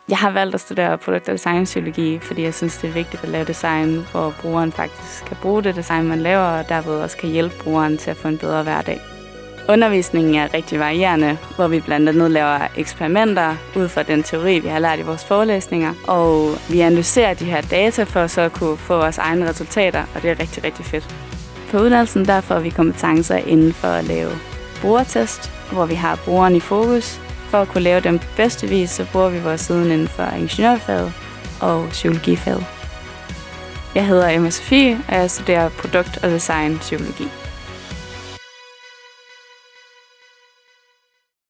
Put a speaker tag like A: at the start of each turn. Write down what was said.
A: Jeg har valgt at studere produkt- og designpsykologi, fordi jeg synes, det er vigtigt at lave design, hvor brugeren faktisk kan bruge det design, man laver, og derved også kan hjælpe brugeren til at få en bedre hverdag. Undervisningen er rigtig varierende, hvor vi blandt andet laver eksperimenter ud fra den teori, vi har lært i vores forelæsninger, og vi analyserer de her data for så at kunne få vores egne resultater, og det er rigtig, rigtig fedt. På uddannelsen der får vi kompetencer inden for at lave brugertest, hvor vi har brugeren i fokus. For at kunne lave dem bedste vis, så bruger vi vores viden inden for ingeniørfaget og psykologifaget. Jeg hedder Emma Sofie, og jeg studerer produkt- og designpsykologi.